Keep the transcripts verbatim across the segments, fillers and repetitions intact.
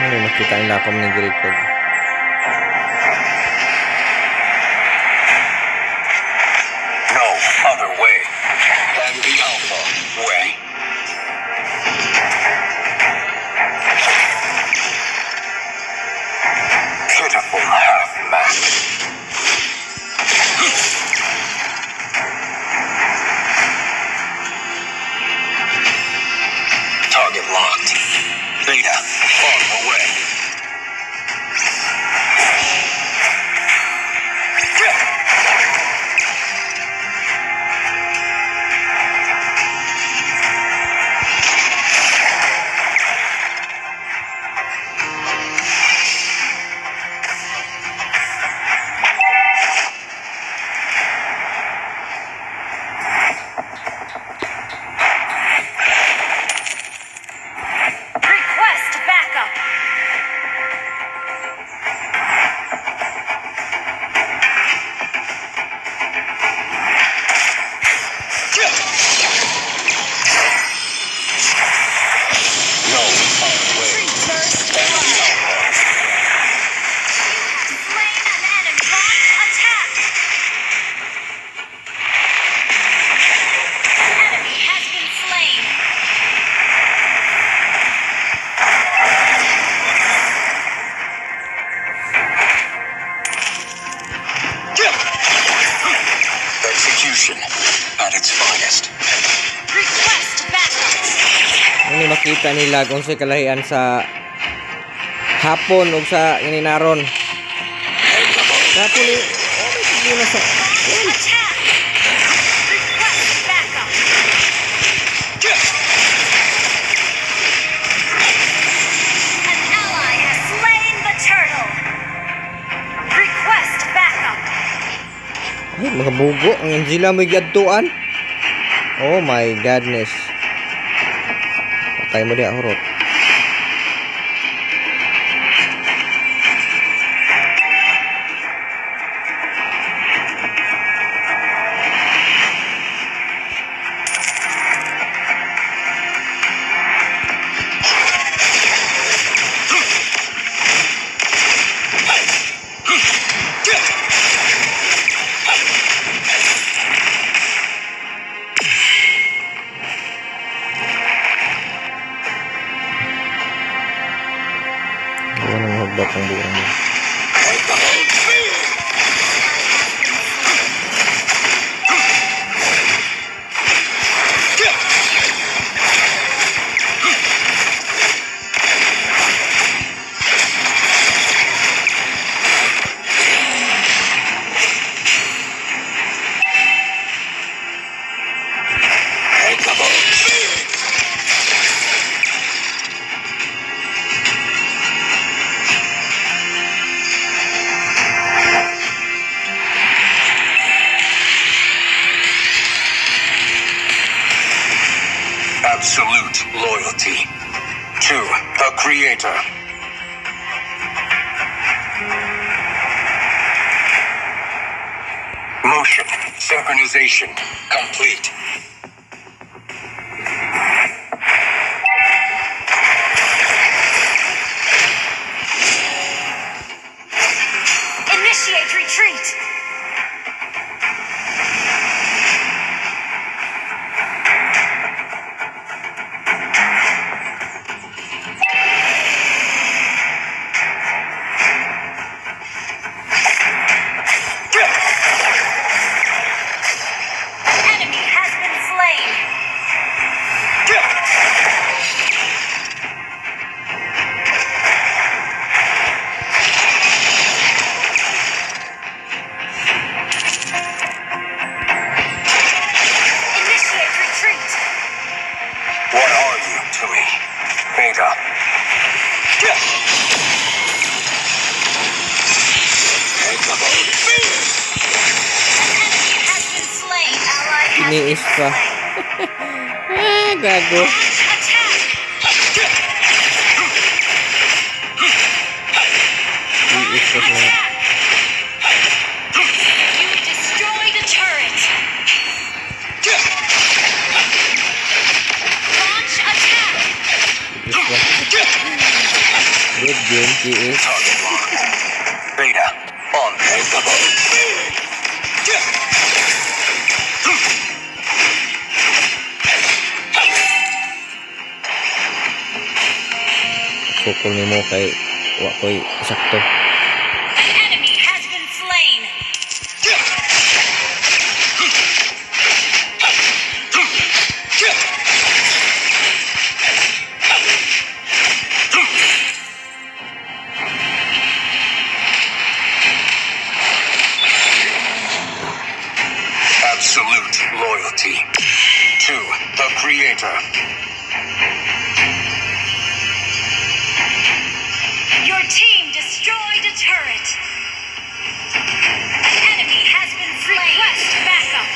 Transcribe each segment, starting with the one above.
Ano nakita nila ako ng record? No other way than the Alpha way. Pitiful half-man. Target locked. Beta on the way. At its finest. Ano makita nila kung sa kalahian sa hapon o sa ininaron. Hapon ni oh, may sa ay, mga bugo ang Angela may gadtuan. Oh my goodness. Patay mo dia horot. Batang burung ini. Absolute loyalty to the Creator. Motion synchronization complete. Initiate retreat. What are you to me, Beta? Iniis pa. Ah, gago. Iniis pa siya. Good game, K S. Target locked. Beta, on. Sukol ni mo kay wa ko'y sakto. An enemy has been slain. Absolute loyalty to the creator. Your team destroyed a turret. An enemy has been slain. Request backup.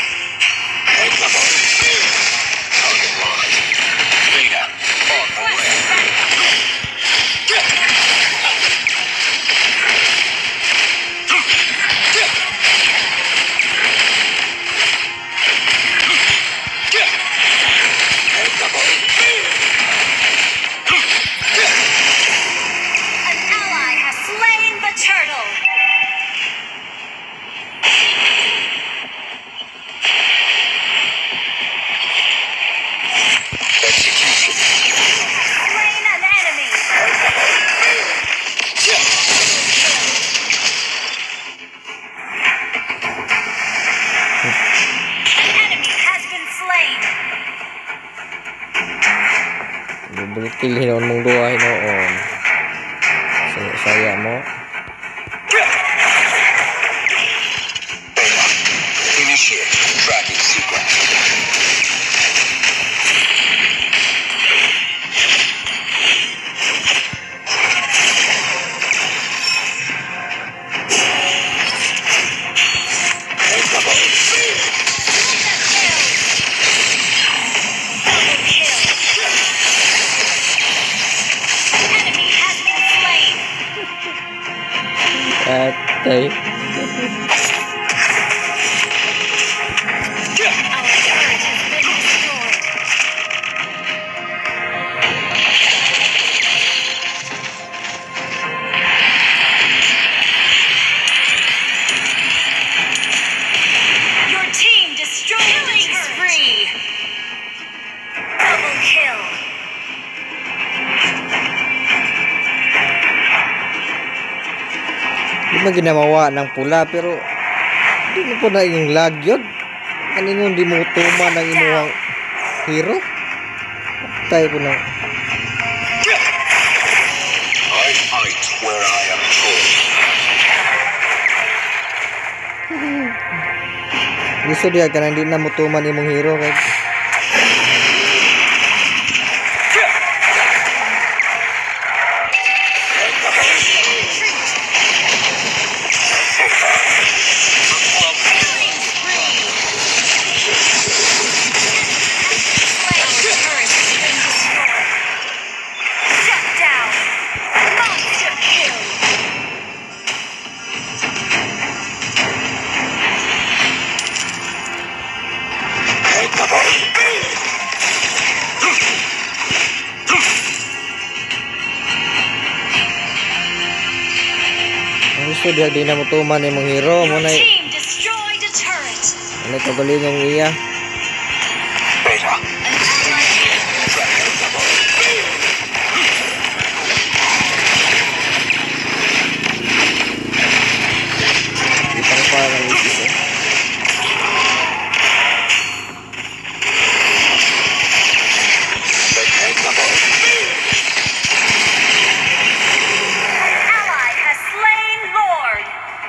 Target locked. Beta, on the way. Request backup. An ally has slain the turtle. Execution. Slain an enemy. An enemy has been slain. Double kill hinon mong duha hinoon. Saya, saya mo. Beta, initiate tracking sequence. Double kill. Enemy has been slain. Atay. Our turret has been destroyed. Your team destroyed killing spree. Double kill. Di man ginamawa ng pula pero di mo po na yung lag yun. Ano yung di mo tuma ng imuhang hero? Tayo po na. I fight where I am told. Gusto diya ka na hindi na mo tuma ni mong hero. Kaya Killing spree. Our turret has been destroyed. Shut down. Monster kill. ang gusto diya di na mo tuma ni mong hero. Mo Your na team destroyed a turret. ano kagalingong iya. Beta, An ally Ipang parang isis eh. ally has slain Lord.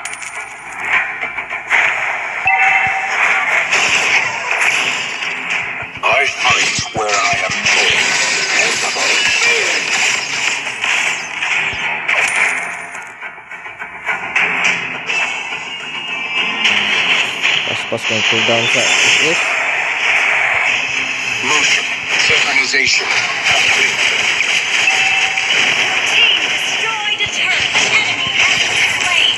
I fight where I am told. Paspas kang cooldown sa is. Motion synchronization complete. Team destroyed a turret. An enemy has been slain.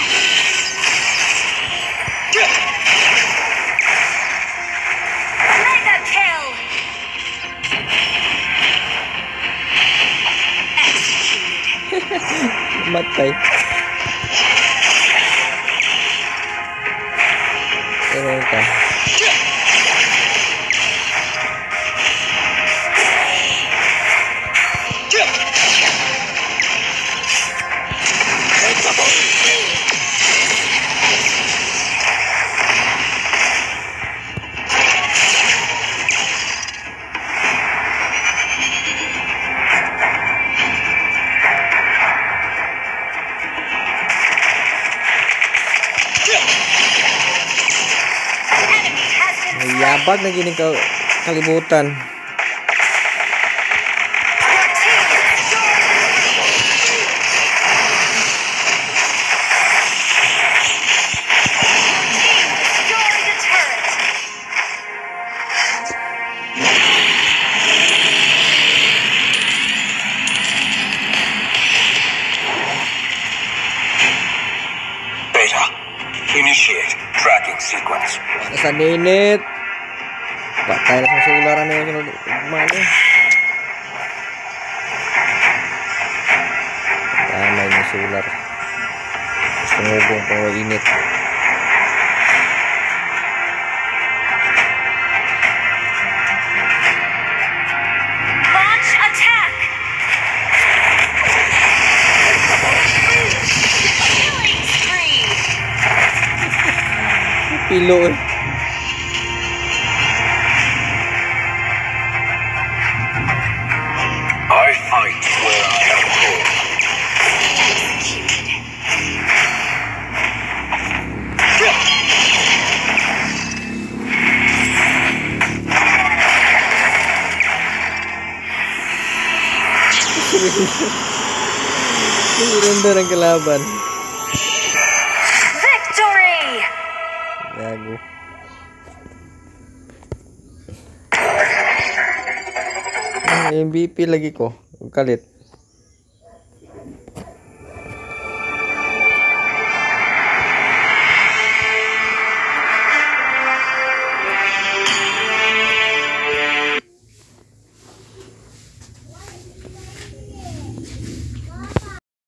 Mega kill. Executed. Matay. Pero ka. Yabag na gini ka kalibutan. Beta, initiate tracking sequence. Sa ninit. Patay na sa sularan na yung sunod. Mano. Tama yung sular. Sumubong pang init. Launch attack! Killing spree! Pilo eh. I fight where I am called. Executed. Surrender ang kalaban. Victory! Gago. M V P lagi ko. Kalit.